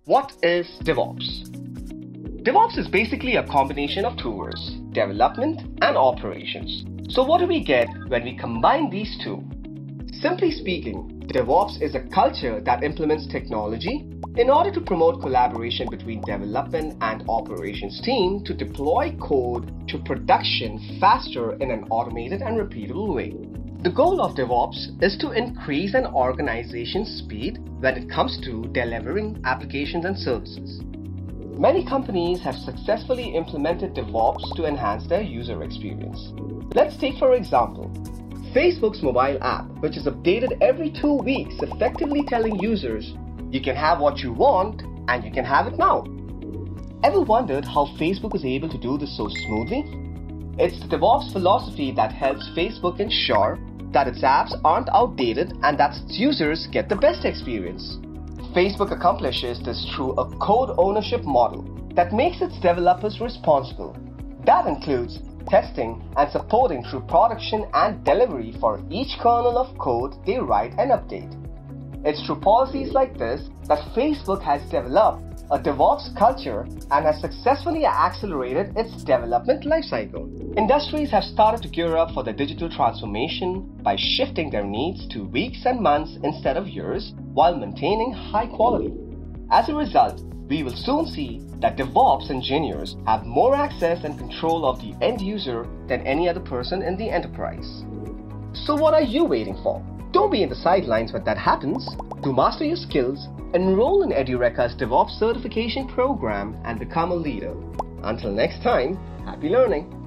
What is DevOps? DevOps is basically a combination of two words, development and operations. So what do we get when we combine these two? Simply speaking, DevOps is a culture that implements technology in order to promote collaboration between development and operations team to deploy code to production faster in an automated and repeatable way. The goal of DevOps is to increase an organization's speed when it comes to delivering applications and services. Many companies have successfully implemented DevOps to enhance their user experience. Let's take for example, Facebook's mobile app, which is updated every 2 weeks, effectively telling users, you can have what you want and you can have it now. Ever wondered how Facebook was able to do this so smoothly? It's the DevOps philosophy that helps Facebook ensure that its apps aren't outdated and that its users get the best experience. Facebook accomplishes this through a code ownership model that makes its developers responsible. That includes testing and supporting through production and delivery for each kernel of code they write and update. It's through policies like this that Facebook has developed a DevOps culture and has successfully accelerated its development lifecycle. Industries have started to gear up for the digital transformation by shifting their needs to weeks and months instead of years while maintaining high quality. As a result, we will soon see that DevOps engineers have more access and control of the end user than any other person in the enterprise. So what are you waiting for? Don't be in the sidelines when that happens. To master your skills, enroll in Edureka's DevOps certification program and become a leader. Until next time, happy learning!